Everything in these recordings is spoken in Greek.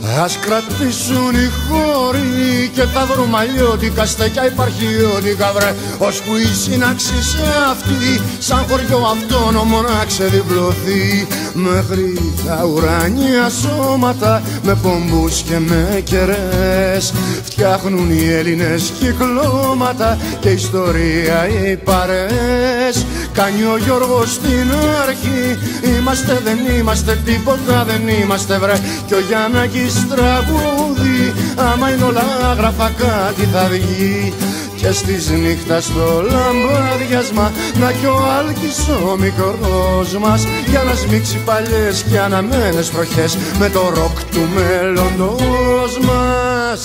Ας κρατήσουν οι χώροι και τα βρούμε αλλιώτικα στέκια υπαρχιώτικα βρε, ώσπου η σύναξη σε αυτή σαν χωριό αυτόνομο να ξεδιπλωθεί μέχρι τα ουράνια σώματα με πομπούς και με κερές. Φτιάχνουν οι Έλληνες κυκλώματα και ιστορία οι παρές. Κάνει ο Γιώργος στην αρχή, είμαστε δεν είμαστε τίποτα δεν είμαστε βρε, κι ο Γιάννακης τραγούδι άμα είναι όλα άγραφα κάτι θα βγει. Και στις νύχτας στο λαμπάδιασμα να κι ο Άλκης ο μικρός μας για να σμίξει παλιές και αναμένες βροχές με το ροκ του μέλλοντος μας.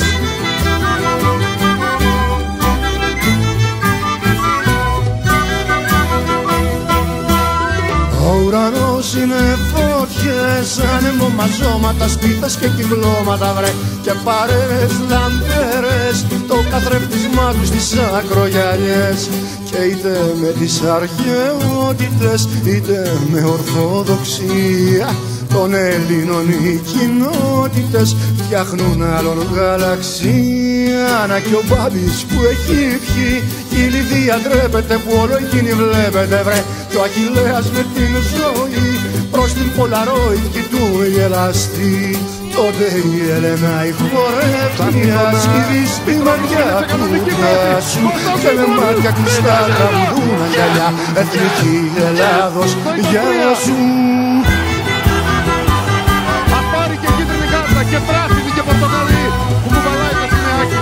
Ο ουρανός είναι φωτιές, άνεμο μαζώματα, σπίθες και κυκλώματα βρε, και παρέες λαμπέρες, το καθρέφτισμά τους στις ακρογιαλιές. Και είτε με τις αρχαιότητες είτε με ορθοδοξία των Ελλήνων οι κοινότητες φτιάχνουν άλλον γαλαξία. Να κι ο Μπάμπης που έχει πιει, η Λιδία ντρέπεται που όλο εκείνη βλέπετε βρε, κι ο Αχιλλέας με την ζωή προς την Πολαρόιτ κοιτούν γελαστή. Τότε η Έλενα η χορεύτρια σκύβει στη μαριά κούδα σου και με μάτια κλειστά τραγουδούν αγκαλιά εθνική Ελλάδος γεια σου. Θα πάρει και κίτρινη κάρτα και πράσινη και πορτοκαλί που κουβαλάει το σημαίακι.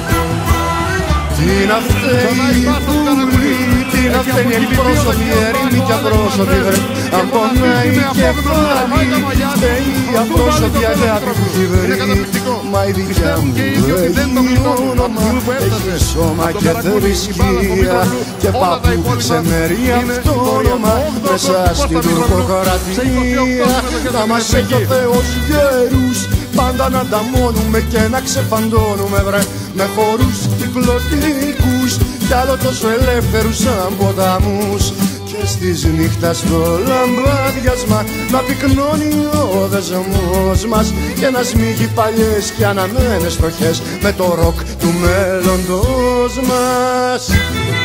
Τι να φταίει η πουλή, τι να φταίνει η πρόσωπη, ερήμη και απρόσωπη βρε, αν πονάει η κεφάλι, φταίει η απρόσωπη αγάπη που έχει βρει. Μα η δικιά μου έχει όνομα, έχει σώμα και θρησκεία και παππού σε μέρη αυτόνομα μέσα στην τουρκοκρατία. Να μας έχει ο Θεός γέρους, πάντα να ανταμώνουμε και να ξεφαντώνουμε βρε, με χορούς κυκλωτικούς κι άλλο τόσο ελεύθερους σαν ποταμούς. Και στις νύχτας στο λαμπάδιασμα να πυκνώνει ο δεσμός μας και να σμίγει παλιές και αναμένες φτωχές με το ροκ του μέλλοντος μας.